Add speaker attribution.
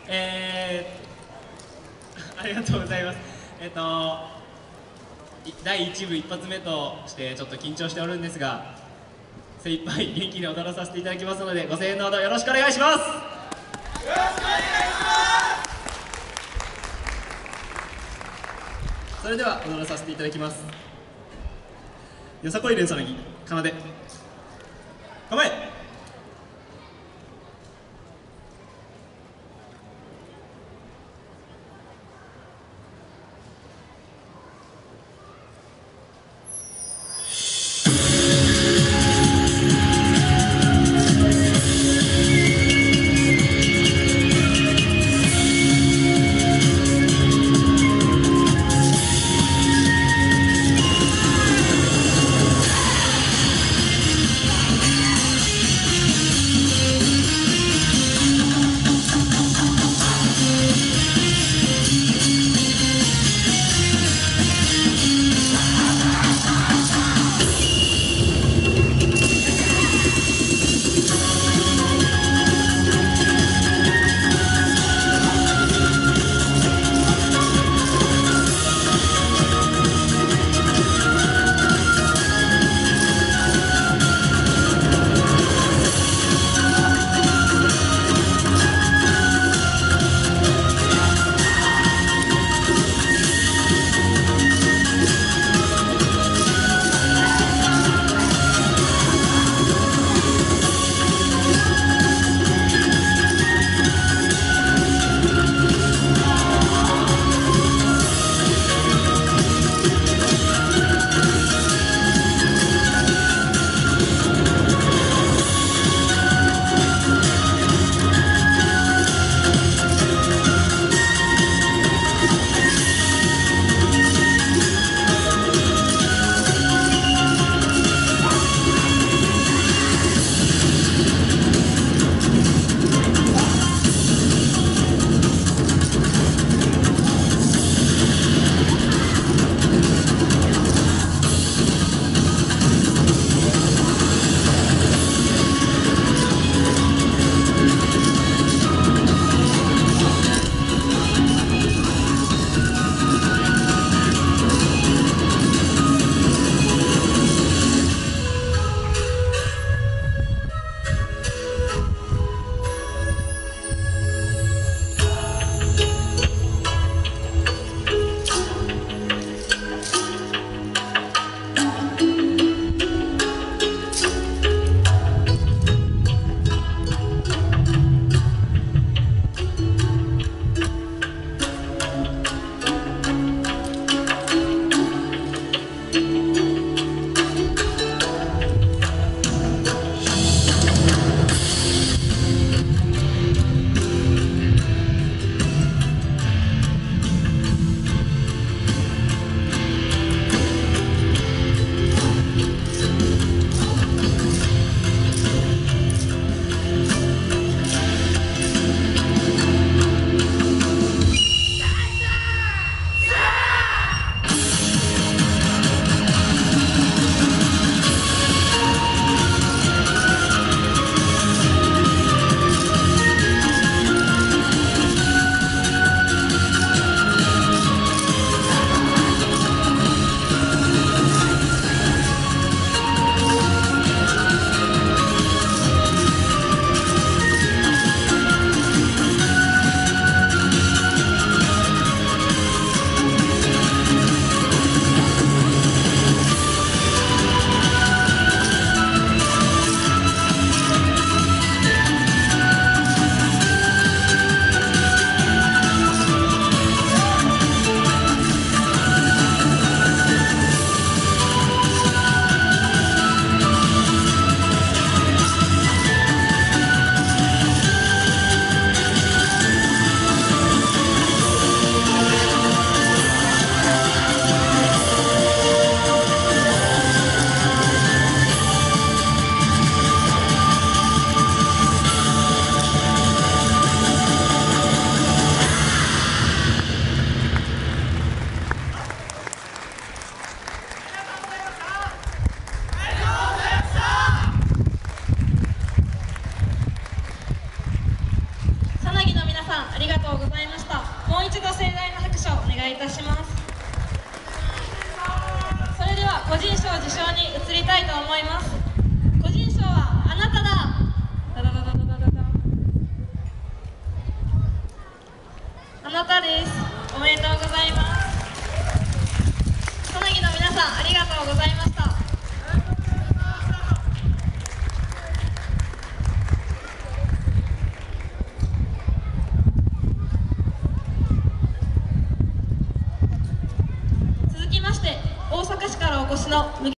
Speaker 1: ありがとうございます。第1部一発目としてちょっと緊張しておるんですが、精一杯元気に踊らさせていただきますので、ご声援のほどよろしくお願いします。よろしくお願いします。それでは踊らさせていただきます。よさこい連想の儀、奏で構え。
Speaker 2: ざいました。もう一度盛大な拍手をお願いいたします。それでは個人賞受賞に移りたいと思います。個人賞はあなただ。ダダダダダダダダ。あなたです。おめでとうございます。草薙の皆さん、ありがとうございました。続きまして、大阪市からお越しの